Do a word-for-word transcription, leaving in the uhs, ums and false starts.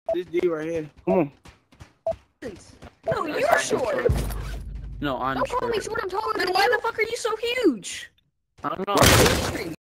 This D right here. Come on. No, you're short. No, I'm Don't call short. me short. I'm taller. Then why the fuck are you so huge? I don't know.